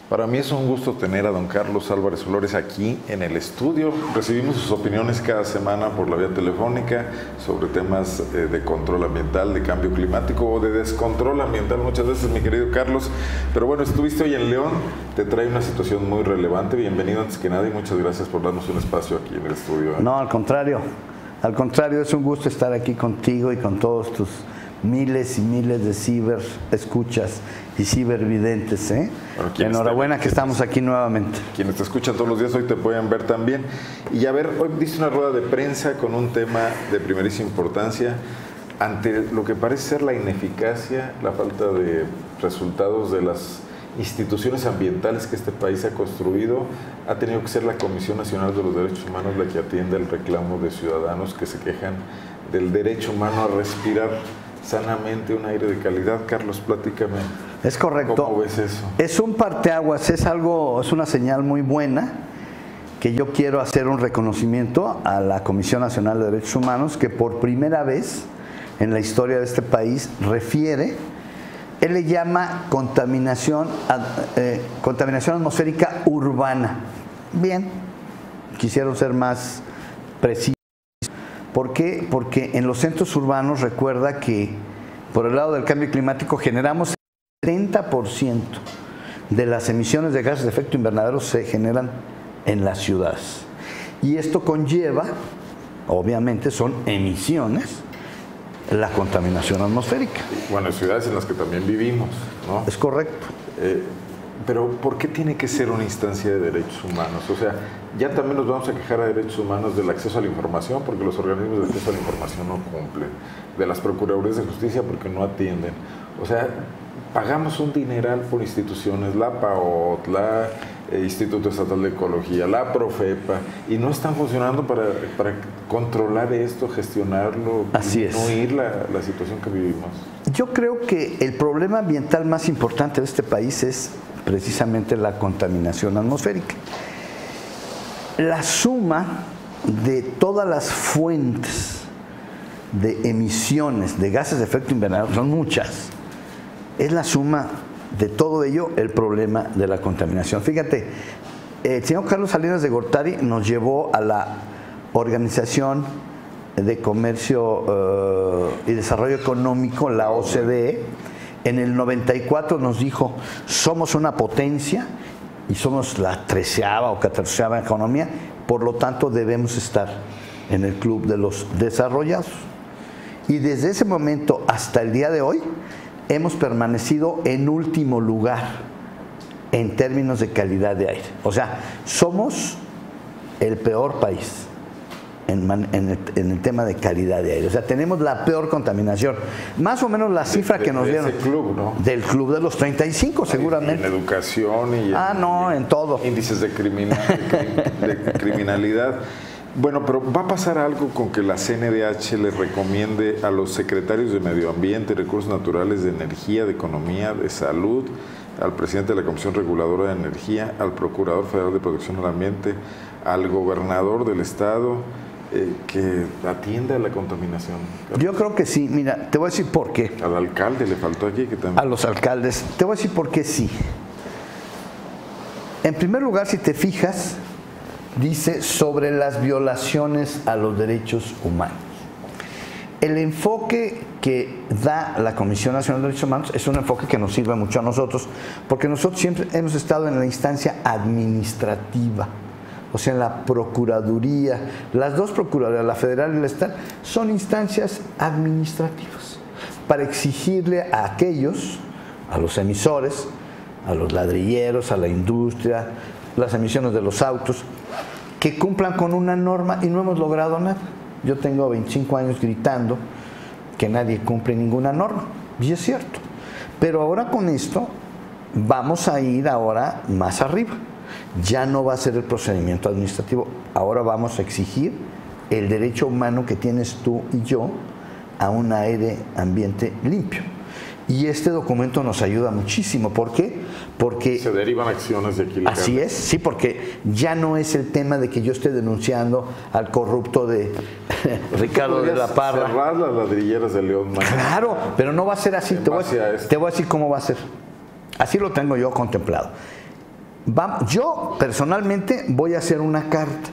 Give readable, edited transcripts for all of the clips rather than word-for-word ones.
Para mí es un gusto tener a don Carlos Álvarez Flores aquí en el estudio. Recibimos sus opiniones cada semana por la vía telefónica sobre temas de control ambiental, de cambio climático o de descontrol ambiental muchas veces, mi querido Carlos. Pero bueno, estuviste hoy en León, te trae una situación muy relevante. Bienvenido antes que nada y muchas gracias por darnos un espacio aquí en el estudio. No, al contrario, es un gusto estar aquí contigo y con todos tus miles y miles de ciberescuchas y cibervidentes, ¿eh? Bueno, enhorabuena que estamos aquí nuevamente. Quienes te escuchan todos los días hoy te pueden ver también. Y a ver, hoy diste una rueda de prensa con un tema de primerísima importancia ante lo que parece ser la ineficacia, la falta de resultados de las instituciones ambientales que este país ha construido. Ha tenido que ser la Comisión Nacional de los Derechos Humanos la que atiende el reclamo de ciudadanos que se quejan del derecho humano a respirar sanamente un aire de calidad. Carlos, platícame. Es correcto. ¿Cómo ves eso? Es un parteaguas, es una señal muy buena que yo quiero hacer un reconocimiento a la Comisión Nacional de Derechos Humanos que por primera vez en la historia de este país refiere, él le llama contaminación atmosférica urbana. Bien, quisieron ser más precisos. ¿Por qué? Porque en los centros urbanos recuerda que por el lado del cambio climático generamos el 70% de las emisiones de gases de efecto invernadero se generan en las ciudades. Y esto conlleva, obviamente son emisiones, la contaminación atmosférica. Bueno, ciudades en las que también vivimos, ¿no? Es correcto. Pero ¿por qué tiene que ser una instancia de derechos humanos? O sea, ya también nos vamos a quejar a derechos humanos del acceso a la información porque los organismos de acceso a la información no cumplen, de las procuradurías de justicia porque no atienden. O sea, pagamos un dineral por instituciones, la PAOT, la Instituto Estatal de Ecología, la Profepa, y no están funcionando para controlar esto, gestionarlo, disminuir la situación que vivimos. Yo creo que el problema ambiental más importante de este país es precisamente la contaminación atmosférica. La suma de todas las fuentes de emisiones de gases de efecto invernadero, son muchas, es la suma de todo ello el problema de la contaminación. Fíjate, el señor Carlos Salinas de Gortari nos llevó a la Organización de Comercio y Desarrollo Económico, la OCDE. En el 94 nos dijo, somos una potencia y somos la 13ª o 14ª economía, por lo tanto debemos estar en el club de los desarrollados. Y desde ese momento hasta el día de hoy hemos permanecido en último lugar en términos de calidad de aire. O sea, somos el peor país en el tema de calidad de aire. O sea, tenemos la peor contaminación. Más o menos la cifra que nos dieron. Ese club, ¿no? Del club de los 35, seguramente. En educación y en todo. Índices de criminalidad. Bueno, pero va a pasar algo con que la CNDH le recomiende a los secretarios de Medio Ambiente, Recursos Naturales, de Energía, de Economía, de Salud, al presidente de la Comisión Reguladora de Energía, al Procurador Federal de Protección al Ambiente, al gobernador del estado, que atienda la contaminación. Yo creo que sí. Mira, te voy a decir por qué. Al alcalde le faltó aquí que también. A los alcaldes. Te voy a decir por qué sí. En primer lugar, si te fijas, dice sobre las violaciones a los derechos humanos. El enfoque que da la Comisión Nacional de Derechos Humanos es un enfoque que nos sirve mucho a nosotros, porque nosotros siempre hemos estado en la instancia administrativa, o sea, en la Procuraduría. Las dos Procuradurías, la federal y la estatal, son instancias administrativas para exigirle a aquellos, a los emisores, a los ladrilleros, a la industria, las emisiones de los autos, que cumplan con una norma, y no hemos logrado nada. Yo tengo 25 años gritando que nadie cumple ninguna norma, y es cierto. Pero ahora con esto vamos a ir ahora más arriba. Ya no va a ser el procedimiento administrativo, ahora vamos a exigir el derecho humano que tienes tú y yo a un aire ambiente limpio. Y este documento nos ayuda muchísimo. ¿Por qué? Porque se derivan acciones de aquí. Así es, sí, porque ya no es el tema de que yo esté denunciando al corrupto de Ricardo de la Parra. Cerrar las ladrilleras de León. Claro, pero no va a ser así. Te voy a decir cómo va a ser. Así lo tengo yo contemplado. yo personalmente voy a hacer una carta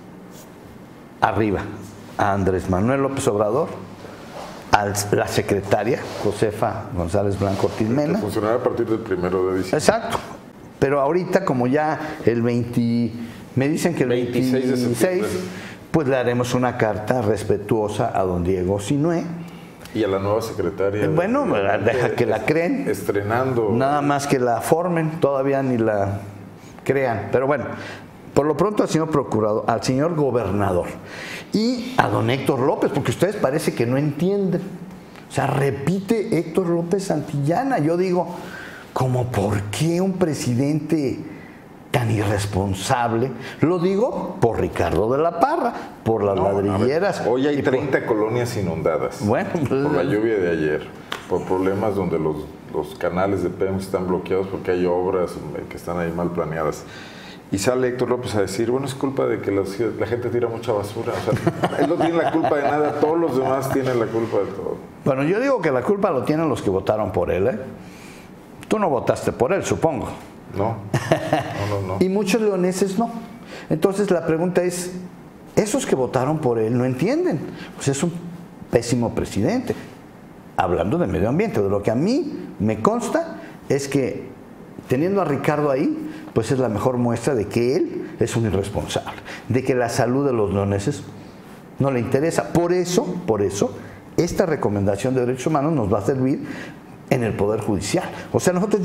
arriba a Andrés Manuel López Obrador, a la secretaria Josefa González Blanco Ortiz Mena. Funcionará a partir del 1 de diciembre. Exacto. Pero ahorita, como ya el 20, me dicen que el 26, pues le haremos una carta respetuosa a don Diego Sinué. Y a la nueva secretaria. Bueno, deja que la creen. Estrenando. Nada más que la formen, todavía ni la crean. Pero bueno, por lo pronto al señor procurador, al señor gobernador y a don Héctor López, porque ustedes parece que no entienden. O sea, repite Héctor López Santillana. Yo digo, ¿cómo por qué un presidente tan irresponsable? Lo digo por Ricardo de la Parra, por las ladrilleras. Hoy hay 30 colonias inundadas. Bueno, por la lluvia de ayer, por problemas donde los canales de Pemex están bloqueados porque hay obras que están ahí mal planeadas. Y sale Héctor López a decir, bueno, es culpa de que la gente tira mucha basura. O sea, él no tiene la culpa de nada, todos los demás tienen la culpa de todo. Bueno, yo digo que la culpa lo tienen los que votaron por él, ¿eh? Tú no votaste por él, supongo. No. Y muchos leoneses no. Entonces la pregunta es, esos que votaron por él no entienden. Pues es un pésimo presidente. Hablando de medio ambiente, de lo que a mí me consta es que teniendo a Ricardo ahí, pues es la mejor muestra de que él es un irresponsable, de que la salud de los leoneses no le interesa. Por eso, esta recomendación de derechos humanos nos va a servir en el Poder Judicial. O sea, nosotros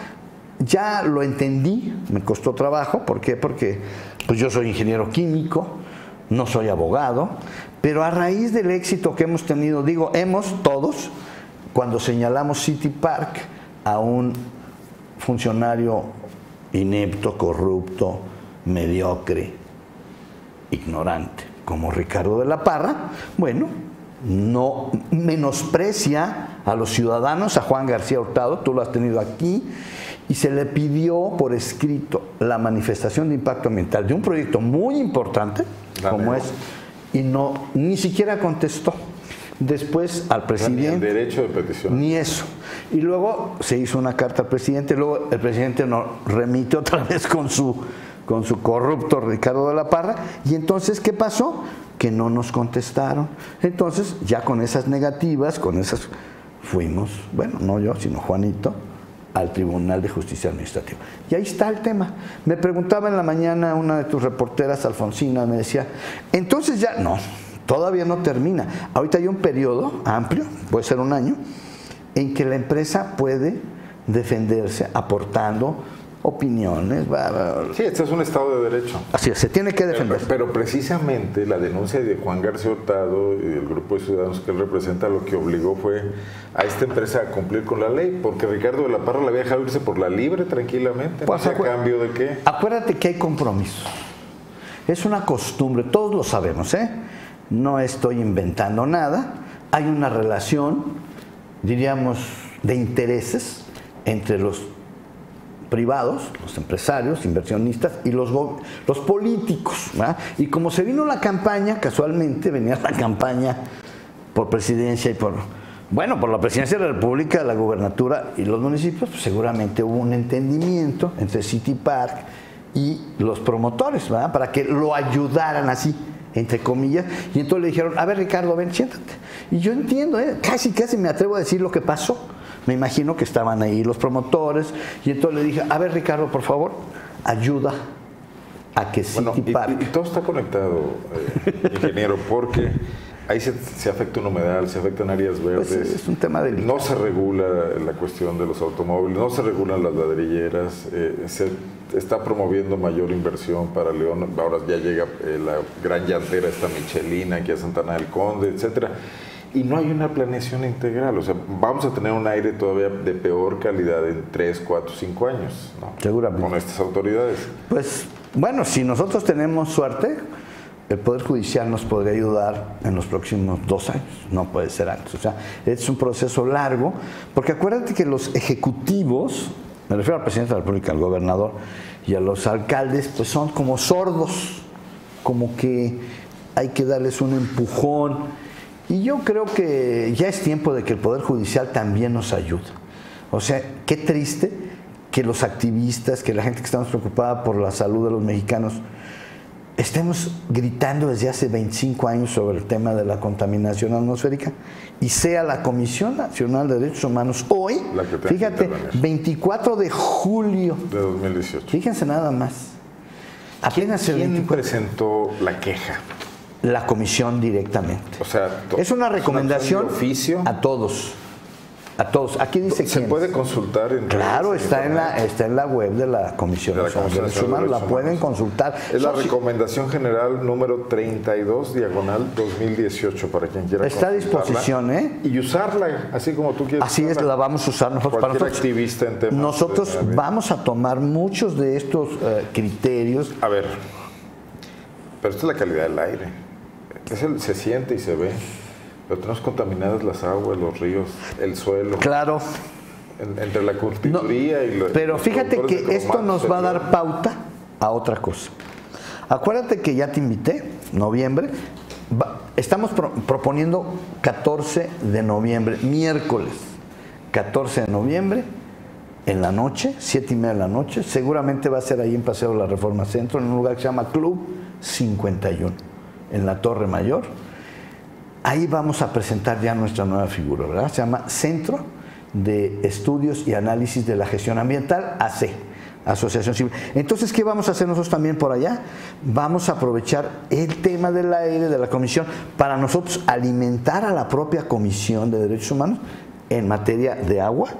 ya lo entendí, me costó trabajo. ¿Por qué? Porque pues yo soy ingeniero químico, no soy abogado, pero a raíz del éxito que hemos tenido, digo, hemos todos, cuando señalamos City Park a un funcionario inepto, corrupto, mediocre, ignorante, como Ricardo de la Parra, bueno, no menosprecia a los ciudadanos, a Juan García Hurtado, tú lo has tenido aquí, y se le pidió por escrito la manifestación de impacto ambiental de un proyecto muy importante, como es, y ni siquiera contestó. Después al presidente. Ni el derecho de petición. Ni eso. Y luego se hizo una carta al presidente, luego el presidente nos remite otra vez con su corrupto Ricardo de la Parra, y entonces, ¿qué pasó? Que no nos contestaron. Entonces, ya con esas negativas, fuimos, bueno, no yo, sino Juanito, al Tribunal de Justicia Administrativa. Y ahí está el tema. Me preguntaba en la mañana una de tus reporteras, Alfonsina, me decía, entonces ya, no, todavía no termina. Ahorita hay un periodo amplio, puede ser un año, en que la empresa puede defenderse aportando opiniones. Sí, este es un Estado de Derecho. Así es, se tiene que defender. Pero precisamente la denuncia de Juan García Hurtado y del grupo de ciudadanos que él representa lo que obligó fue a esta empresa a cumplir con la ley, porque Ricardo de la Parra la había dejado irse por la libre tranquilamente. Pues, ¿a cambio de qué? Acuérdate que hay compromisos. Es una costumbre, todos lo sabemos, ¿eh? No estoy inventando nada. Hay una relación, diríamos, de intereses entre los privados, los empresarios, inversionistas y los políticos, ¿verdad? Y como se vino la campaña, casualmente venía la campaña por presidencia y por la presidencia de la República, la gubernatura y los municipios, pues seguramente hubo un entendimiento entre City Park y los promotores, ¿verdad? Para que lo ayudaran así, entre comillas, y entonces le dijeron, a ver Ricardo, ven, siéntate. Y yo entiendo, casi me atrevo a decir lo que pasó. Me imagino que estaban ahí los promotores, y entonces le dije, a ver Ricardo, por favor, ayuda a que City Park... Y todo está conectado, ingeniero, porque ahí se afecta un humedal, se afectan áreas verdes. Pues es un tema delicado. No se regula la cuestión de los automóviles, no se regulan las ladrilleras, se está promoviendo mayor inversión para León. Ahora ya llega la gran llantera, esta Michelin, aquí a Santana del Conde, etcétera. Y no hay una planeación integral. O sea, vamos a tener un aire todavía de peor calidad en 3, 4, 5 años, ¿no? Seguramente. Con estas autoridades. Pues, bueno, si nosotros tenemos suerte, el Poder Judicial nos podría ayudar en los próximos 2 años, no puede ser antes. O sea, es un proceso largo, porque acuérdate que los ejecutivos, me refiero al presidente de la República, al gobernador y a los alcaldes, pues son como sordos, como que hay que darles un empujón. Y yo creo que ya es tiempo de que el Poder Judicial también nos ayude. O sea, qué triste que los activistas, que la gente que estamos preocupada por la salud de los mexicanos, estemos gritando desde hace 25 años sobre el tema de la contaminación atmosférica y sea la Comisión Nacional de Derechos Humanos hoy, fíjate, 24 de julio de 2018. Fíjense nada más. Apenas ¿Quién presentó la queja? La comisión directamente. O sea, es una recomendación de oficio a todos. A todos. Aquí dice ¿Se puede consultar? Claro, está en la web de la Comisión de Derechos Humanos. La pueden consultar. Es la recomendación general número 32, diagonal 2018, para quien quiera. Está a disposición, ¿eh? Y usarla, así como tú quieres. Así es, la vamos a usar nosotros. Cualquier activista en temas. Nosotros vamos a tomar muchos de estos criterios. A ver, pero esto es la calidad del aire. Se siente y se ve. Pero tenemos contaminadas las aguas, los ríos, el suelo. Claro. Entre la curtiduría y los. Pero fíjate que esto nos va a dar pauta a otra cosa. Acuérdate que ya te invité, noviembre. Estamos proponiendo 14 de noviembre, miércoles. 14 de noviembre, en la noche, 7:30 de la noche. Seguramente va a ser ahí en Paseo de la Reforma Centro, en un lugar que se llama Club 51, en la Torre Mayor. Ahí vamos a presentar ya nuestra nueva figura, ¿verdad? Se llama Centro de Estudios y Análisis de la Gestión Ambiental, AC, Asociación Civil. Entonces, ¿qué vamos a hacer nosotros también por allá? Vamos a aprovechar el tema del aire, de la comisión, para nosotros alimentar a la propia Comisión de Derechos Humanos en materia de agua,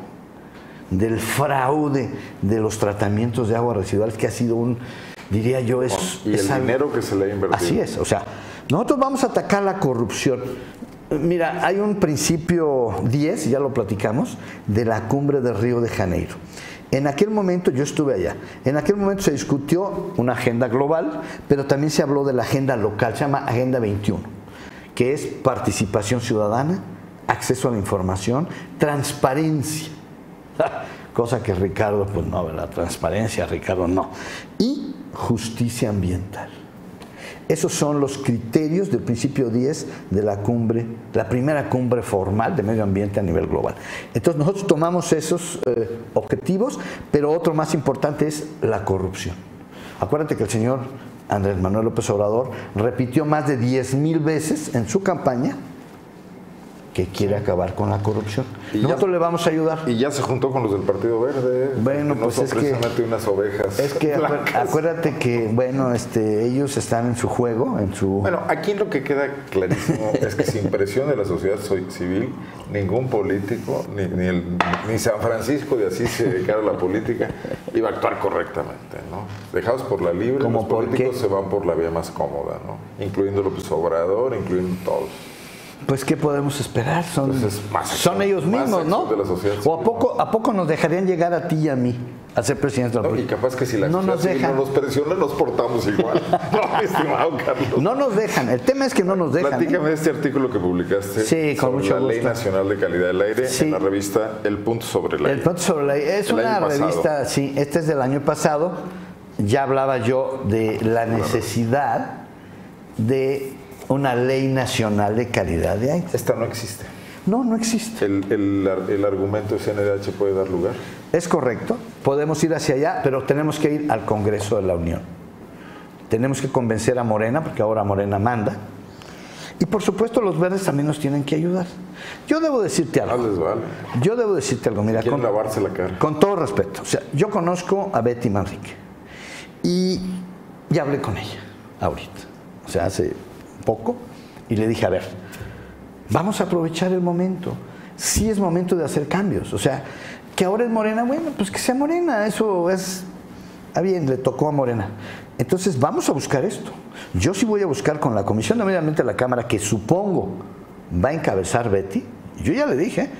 del fraude de los tratamientos de agua residuales, que ha sido diría yo, y el dinero que se le ha invertido. Así es, o sea, nosotros vamos a atacar la corrupción. Mira, hay un principio 10, ya lo platicamos, de la cumbre de Río de Janeiro. En aquel momento, yo estuve allá, en aquel momento se discutió una agenda global, pero también se habló de la agenda local, se llama Agenda 21, que es participación ciudadana, acceso a la información, transparencia, cosa que Ricardo, pues no, la transparencia, Ricardo no, y justicia ambiental. Esos son los criterios del principio 10 de la cumbre, la primera cumbre formal de medio ambiente a nivel global. Entonces nosotros tomamos esos objetivos, pero otro más importante es la corrupción. Acuérdate que el señor Andrés Manuel López Obrador repitió más de 10,000 veces en su campaña que quiere acabar con la corrupción. Nosotros le vamos a ayudar. Y ya se juntó con los del Partido Verde. Bueno, no pues son es precisamente unas ovejas. Es que acuérdate que, bueno, ellos están en su juego, en su... Bueno, aquí lo que queda clarísimo es que sin presión de la sociedad civil, ningún político, ni San Francisco de Asís se dedicara a la política, iba a actuar correctamente, ¿no? Dejados por la libre, los políticos se van por la vía más cómoda, ¿no? Incluyendo López Obrador, incluyendo todos. Pues, ¿qué podemos esperar? Son ellos mismos, ¿no? ¿O a poco nos dejarían llegar a ti y a mí a ser presidente de la República? Y capaz que si la sociedad no nos presiona, nos portamos igual. No, estimado Carlos. No nos dejan. El tema es que no nos dejan. Platícame de este artículo que publicaste sobre la Ley Nacional de Calidad del Aire en la revista El Punto sobre el Aire. El Punto sobre el Aire. Es una revista, sí, este es del año pasado. Ya hablaba yo de la necesidad de una ley nacional de calidad de aire. Esta no existe. No, no existe. ¿El argumento de CNDH puede dar lugar? Es correcto. Podemos ir hacia allá, pero tenemos que ir al Congreso de la Unión. Tenemos que convencer a Morena, porque ahora Morena manda. Y por supuesto los verdes también nos tienen que ayudar. Yo debo decirte algo. No les vale. Yo debo decirte algo. Mira, quieren lavarse la cara. Con todo respeto. O sea, yo conozco a Betty Manrique. Y ya hablé con ella ahorita. O sea, hace poco, y le dije, a ver, vamos a aprovechar el momento. Sí es momento de hacer cambios. O sea, que ahora es Morena, bueno, pues que sea Morena, eso es... Ah, bien, le tocó a Morena. Entonces vamos a buscar esto. Yo sí voy a buscar con la Comisión de Medio Ambiente de la Cámara, que supongo va a encabezar Betty. Yo ya le dije,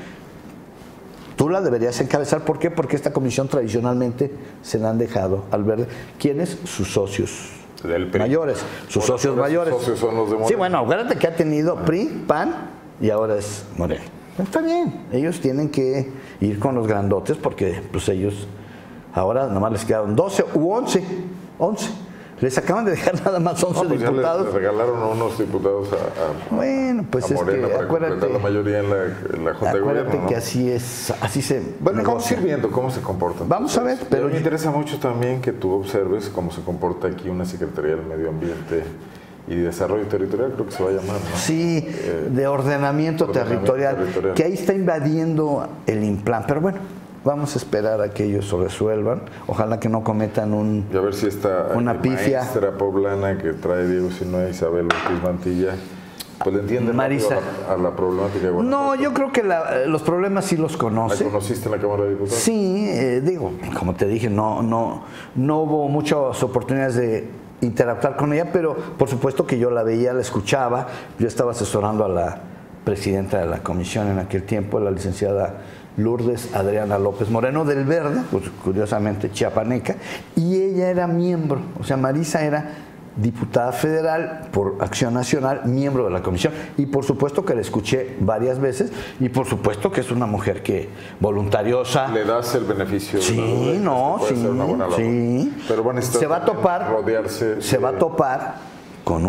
tú la deberías encabezar. ¿Por qué? Porque esta comisión tradicionalmente se la han dejado al verde. ¿Quiénes? Sus socios mayores, sus socios mayores. Sus socios son los de Morena. Sí, bueno, acuérdate que ha tenido PRI, PAN y ahora es Morena. Está bien, ellos tienen que ir con los grandotes porque pues ellos ahora nomás les quedaron 12 u 11 Les acaban de dejar nada más 11 pues diputados. Ya les regalaron a unos diputados Bueno, pues a es Morena que para acuérdate, completar la mayoría en la Junta de Gobierno. acuérdate ¿no? que así es, así se Bueno, vamos a negocia. ir viendo cómo se comportan. Vamos a ver, Pero pero me interesa mucho también que tú observes cómo se comporta aquí una Secretaría del Medio Ambiente y Desarrollo Territorial, creo que se va a llamar, ¿no? sí, de ordenamiento territorial, que ahí está invadiendo el INPLAN. Pero bueno, vamos a esperar a que ellos lo resuelvan. Ojalá que no cometan Y a ver si esta una pifia. maestra poblana que trae Diego Sinue, Isabel Ortiz Mantilla, pues le entiende Marisa. a la problemática de Guanajuato. No, yo creo que los problemas sí los ¿La conoce. conociste en la Cámara de Diputados? Sí, digo, como te dije, no hubo muchas oportunidades de interactuar con ella, pero por supuesto que yo la veía, la escuchaba. Yo estaba asesorando a la presidenta de la comisión en aquel tiempo, la licenciada Lourdes Adriana López Moreno del Verde, pues, curiosamente chiapaneca, y ella era miembro, o sea, Marisa era diputada federal por Acción Nacional, miembro de la comisión, y por supuesto que la escuché varias veces, y por supuesto que es una mujer que voluntariosa. Le das el beneficio Sí, de la duda, no, puede sí, ser una buena labor. sí. Pero van a estar Se va a también topar, rodearse se va a topar con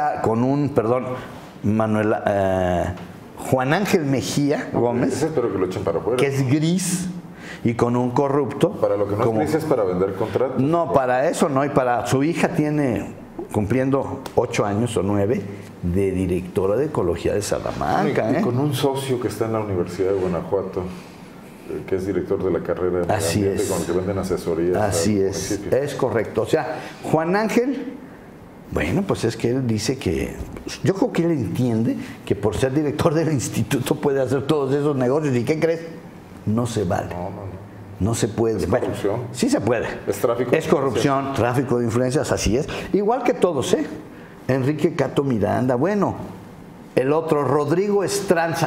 Juan Ángel Mejía Gómez, Ese espero que lo echen para afuera. que es gris, y con un corrupto. Para lo que no como- es gris es para vender contratos. No, para eso no, y para su hija tiene, cumpliendo 8 años o 9, de directora de Ecología de Salamanca. Y con un socio que está en la Universidad de Guanajuato, que es director de la carrera de Medio Así Ambiente, es. con el que venden asesorías. Así al es, municipio. es correcto. O sea, Juan Ángel, bueno, pues es que él dice que, yo creo que él entiende que por ser director del instituto puede hacer todos esos negocios. ¿Y qué crees? No se vale. No se puede. Es Bueno, corrupción. sí se puede. Es tráfico de Es corrupción, tráfico de influencias, así es. Igual que todos, ¿eh? Enrique Cato Miranda, bueno, el otro, Rodrigo Estrada.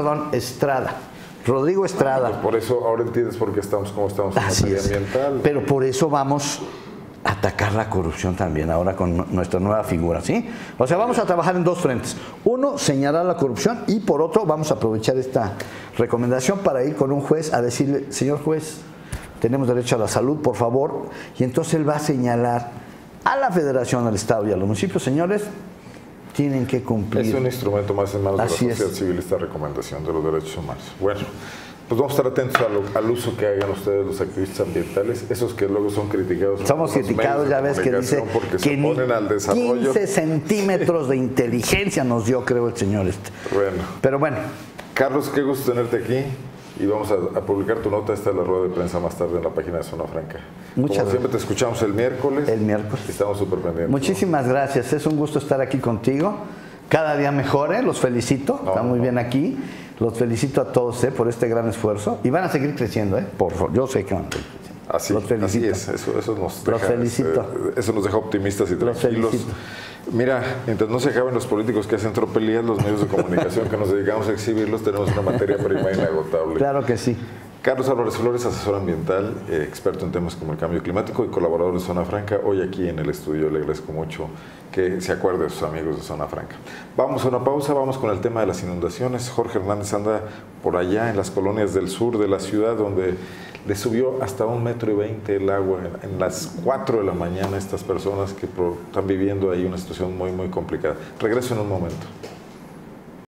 Rodrigo Estrada. Por eso ahora entiendes por qué estamos como estamos en Así materia es. ambiental. Pero por eso vamos a atacar la corrupción también ahora con nuestra nueva figura, ¿sí? O sea, vamos a trabajar en dos frentes. Uno, señalar la corrupción, y por otro, vamos a aprovechar esta recomendación para ir con un juez a decirle, señor juez, tenemos derecho a la salud, por favor. Y entonces él va a señalar a la Federación, al Estado y a los municipios, señores, tienen que cumplir. Es un instrumento más en manos de la Así es. sociedad civil esta recomendación de los derechos humanos. Bueno, pues vamos a estar atentos al uso que hagan ustedes los activistas ambientales, esos que luego son criticados. en Somos algunos criticados, medios ya de ves que dice comunicación porque que se ni ponen al desarrollo. 15 centímetros de inteligencia nos dio, creo, el señor este. Bueno, Pero bueno, Carlos, qué gusto tenerte aquí. Y vamos a publicar tu nota, esta es la rueda de prensa más tarde en la página de Zona Franca. Muchas Como siempre te escuchamos el miércoles. El miércoles. Estamos súper pendientes. muchísimas gracias. Es un gusto estar aquí contigo. Cada día mejor, ¿eh? Los felicito. Están muy bien aquí. Los felicito a todos, por este gran esfuerzo. Y van a seguir creciendo, por favor. Yo sé que van a seguir creciendo. Así, Los felicito. así es, eso nos Los deja, felicito. eso nos deja optimistas y Los tranquilos. felicito. Mira, mientras no se acaben los políticos que hacen tropelías, los medios de comunicación que nos dedicamos a exhibirlos, tenemos una materia prima inagotable. Claro que sí. Carlos Álvarez Flores, asesor ambiental, experto en temas como el cambio climático y colaborador de Zona Franca, hoy aquí en el estudio. Le agradezco mucho que se acuerde de sus amigos de Zona Franca. Vamos a una pausa, vamos con el tema de las inundaciones. Jorge Hernández anda por allá en las colonias del sur de la ciudad, donde le subió hasta 1,20 m el agua en las 4 de la mañana a estas personas que están viviendo ahí una situación muy, muy complicada. Regreso en un momento.